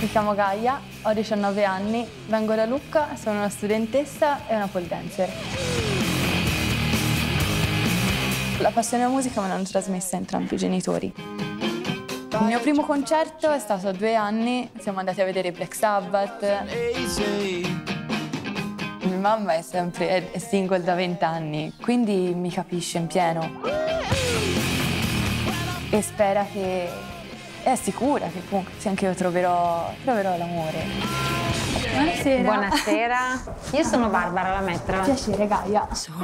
chiamo Gaia, ho 19 anni, vengo da Lucca, sono una studentessa e una pole dancer. La passione alla musica me l'hanno trasmessa entrambi i genitori. Il mio primo concerto è stato a 2 anni, siamo andati a vedere i Black Sabbath. Mia mamma è single da 20 anni, quindi mi capisce in pieno. E spera che... è sicura che comunque anche io troverò l'amore. Buonasera. Buonasera. Io sono Barbara, la maître. Piacere, Gaia.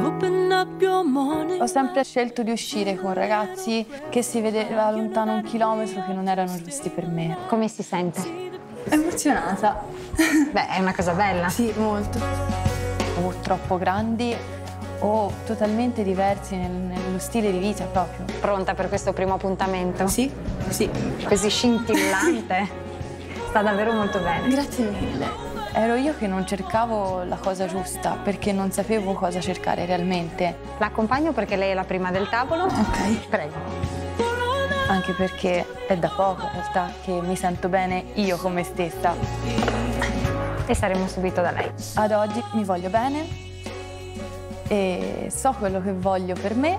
Ho sempre scelto di uscire con ragazzi che si vedeva lontano 1 chilometro, che non erano giusti per me. Come si sente? Emozionata. Beh, è una cosa bella. Sì, molto. O troppo grandi o totalmente diversi nello stile di vita proprio. Pronta per questo primo appuntamento? Sì, sì. Così scintillante. Sta davvero molto bene. Grazie mille. Ero io che non cercavo la cosa giusta, perché non sapevo cosa cercare realmente. L'accompagno perché lei è la prima del tavolo. Ok. Prego. Anche perché è da poco, in realtà, che mi sento bene io con me stessa. E saremo subito da lei. Ad oggi mi voglio bene e so quello che voglio per me.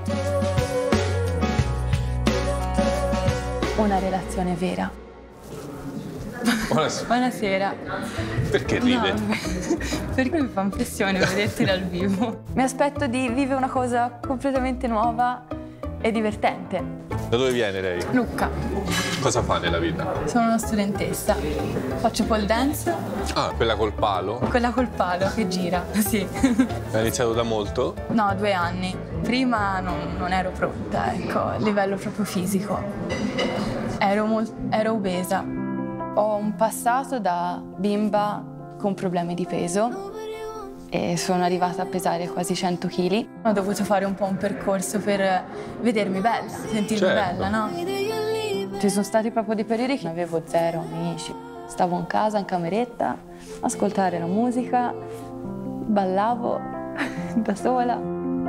Una relazione vera. Buonasera. Buonasera. Perché ride? No, perché mi fa impressione vederti dal vivo. Mi aspetto di vivere una cosa completamente nuova e divertente. Da dove viene lei? Lucca. Cosa fa nella vita? Sono una studentessa. Faccio pole dance. Ah, quella col palo? Quella col palo che gira, sì. Ha iniziato da molto? No, 2 anni. Prima non ero pronta, ecco, a livello proprio fisico. Ero obesa. Ho un passato da bimba con problemi di peso e sono arrivata a pesare quasi 100 kg. Ho dovuto fare un po' un percorso per vedermi bella, sentirmi bella, no? Ci sono stati proprio dei periodi che avevo 0 amici. Stavo in casa, in cameretta, a ascoltare la musica, ballavo da sola.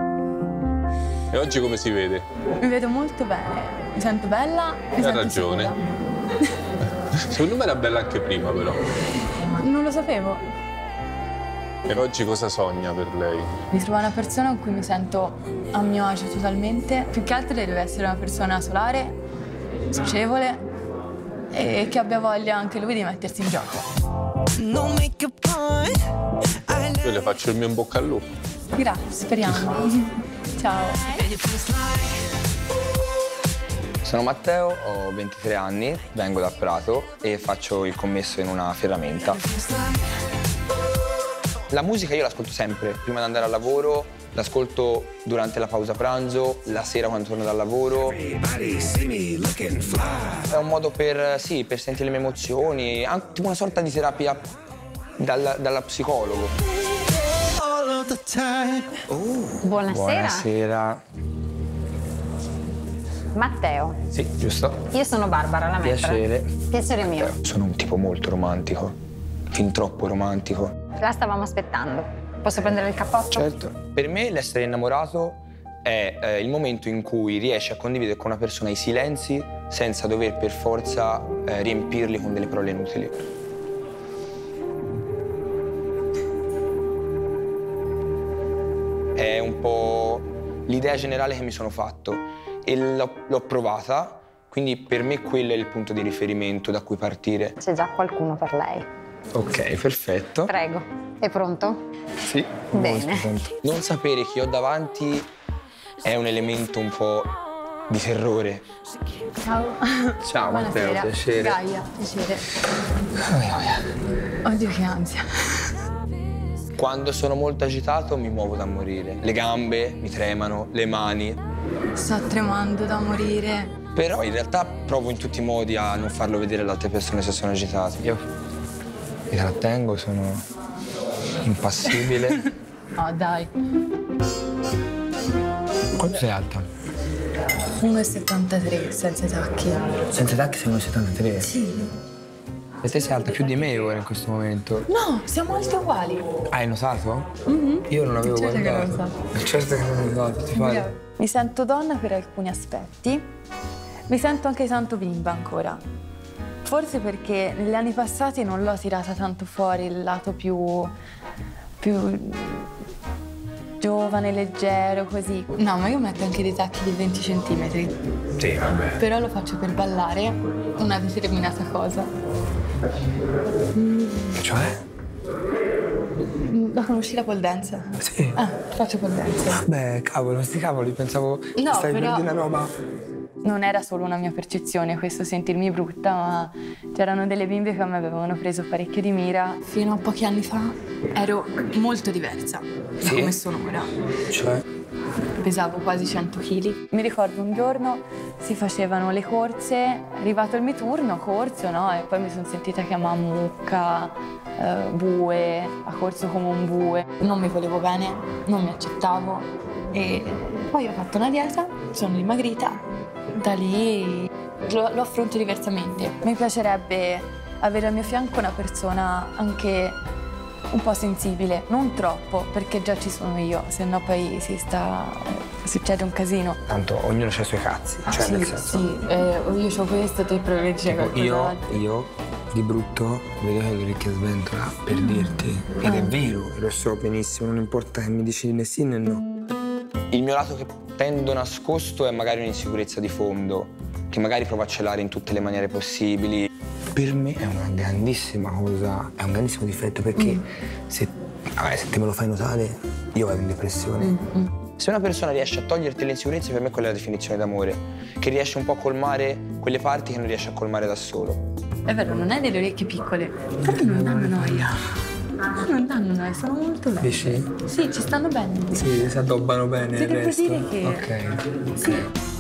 E oggi come si vede? Mi vedo molto bene, mi sento bella, mi sento ragione. sicura. Secondo me era bella anche prima, però. Non lo sapevo. E oggi cosa sogna per lei? Di trovare una persona con cui mi sento a mio agio totalmente. Più che altro deve essere una persona solare, socievole e che abbia voglia anche lui di mettersi in gioco. Io le faccio il mio in bocca al lupo. Grazie, speriamo. Ciao. Sono Matteo, ho 23 anni, vengo da Prato e faccio il commesso in una ferramenta. La musica io l'ascolto sempre, prima di andare al lavoro, l'ascolto durante la pausa pranzo, la sera quando torno dal lavoro. È un modo per sentire le mie emozioni, anche tipo una sorta di terapia dalla psicologo. Buonasera. Buonasera. Matteo. Sì, giusto? Io sono Barbara, la maître. Piacere. Piacere mio. Sono un tipo molto romantico, fin troppo romantico. La stavamo aspettando. Posso prendere il cappotto? Certo. Per me l'essere innamorato è il momento in cui riesci a condividere con una persona i silenzi senza dover per forza riempirli con delle parole inutili. È un po' l'idea generale che mi sono fatto e l'ho provata, quindi per me quello è il punto di riferimento da cui partire. C'è già qualcuno per lei. Ok, perfetto. Prego. È pronto? Sì, Bene. molto pronto. Non sapere chi ho davanti è un elemento un po' di terrore. Ciao. Ciao Matteo, Buonasera. piacere. Gaia, piacere. Oddio, che ansia. Quando sono molto agitato mi muovo da morire. Le gambe mi tremano, le mani. Sto tremando da morire. Però in realtà provo in tutti i modi a non farlo vedere alle altre persone se sono agitato. Io mi trattengo, sono impassibile. Oh, dai. Quanto sei alta? 1,73 senza tacchi. Senza tacchi sei 1,73? Sì. E te sei alta più di me ora in questo momento. No, siamo alti uguali. Hai notato? Io non avevo Certo che guardato. lo so. Certo che non lo so, ti pare. Mi sento donna per alcuni aspetti. Mi sento anche tanto bimba ancora. Forse perché negli anni passati non l'ho tirata tanto fuori il lato più giovane, leggero, così. No, ma io metto anche dei tacchi di 20 centimetri. Sì, vabbè. Però lo faccio per ballare una determinata cosa. Cioè? La conosci la pole dance? Sì. Ah, faccio pole dance. Beh, cavolo, sti cavoli, pensavo No, stai per però- dire una roba. Non era solo una mia percezione questo sentirmi brutta, ma c'erano delle bimbe che mi avevano preso parecchio di mira. Fino a pochi anni fa ero molto diversa da Sì? come sono ora. Cioè? Pesavo quasi 100 kg. Mi ricordo un giorno si facevano le corse, arrivato il mio turno, corso, no? E poi mi sono sentita chiamare mucca, bue, ha corso come un bue. Non mi volevo bene, non mi accettavo e poi ho fatto una dieta, sono dimagrita. Da lì lo affronto diversamente. Mi piacerebbe avere al mio fianco una persona anche un po' sensibile, non troppo, perché già ci sono io, se no poi succede un casino. Tanto ognuno ha i suoi cazzi, cioè Sì, nel senso. sì, io ho questo, te provi a dire qualcos'altro. Io di brutto vedo che l'orecchia sventola per dirti. Ed è vero, lo so benissimo, non importa che mi dici né sì né no. Il mio lato che tendo nascosto è magari un'insicurezza di fondo, che magari provo a celare in tutte le maniere possibili. Per me è una grandissima cosa, è un grandissimo difetto perché se te me lo fai notare io vado in depressione. Se una persona riesce a toglierti le insicurezze, per me quella è la definizione d'amore, che riesce un po' a colmare quelle parti che non riesce a colmare da solo. È vero, non hai delle orecchie piccole, però non danno noia. Non danno noia, sono molto belle. Dici? Sì, ci stanno bene. Sì, si addobbano bene Ti il devo resto. dire che... Ok. Sì.